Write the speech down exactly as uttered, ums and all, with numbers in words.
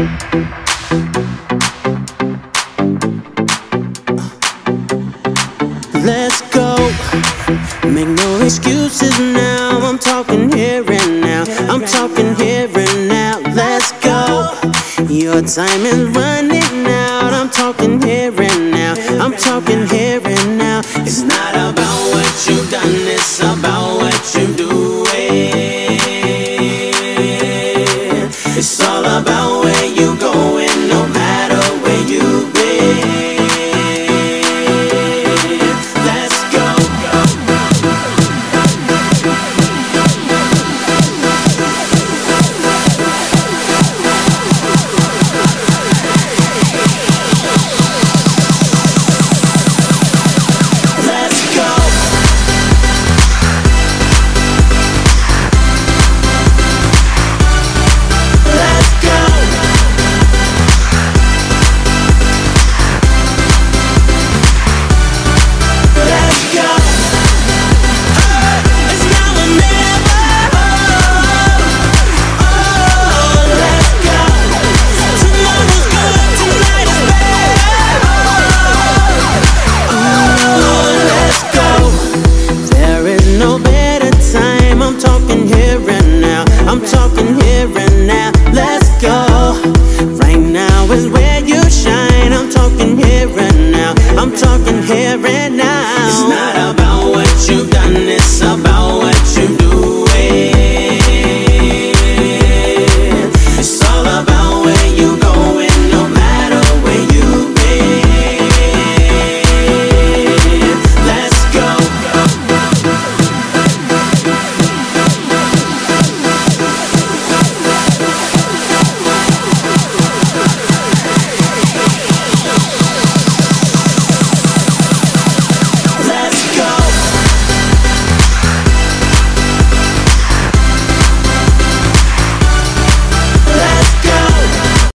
Let's go. Make no excuses now. I'm talking here and now. I'm talking here and now. Let's go. Your time is running out. I'm talking here and now. I'm talking here and now. It's not about what you've done, it's about what you do. It's all about where